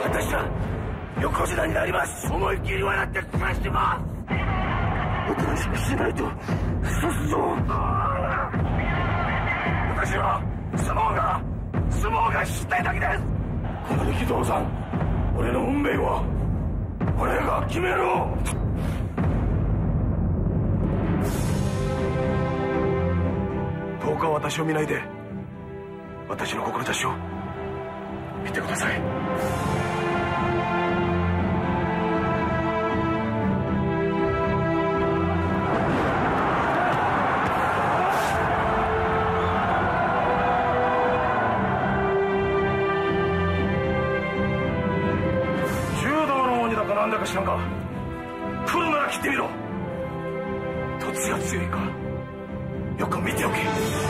私は横綱になります。思いっきり笑って暮らしてます。おとなしくしないと刺すぞ。私は相撲がしたいだけです。この力道山、俺の運命は俺が決めろ。どうか私を見ないで私の志を見てください。なんだか知らんが、来るなら切ってみろ。どっちが強いかよく見ておけ。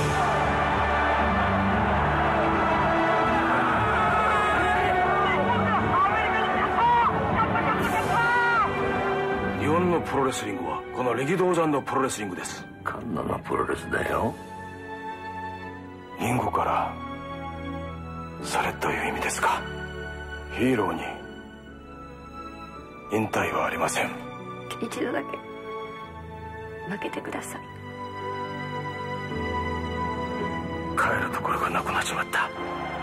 日本のプロレスリングはこの力道山のプロレスリングです。カンナのプロレスだよ。リンゴからされという意味ですか。ヒーローに引退はありません。 一度だけ負けてください。 帰るところがなくなっちまった。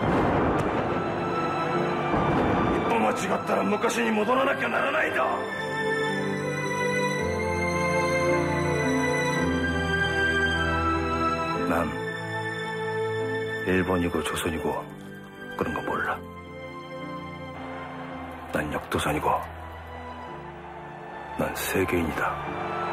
一歩間違ったら昔に戻らなきゃならないんだ。난 일본이고 조선이고 그런 거 몰라. 난 역도산이고 난 세계인이다.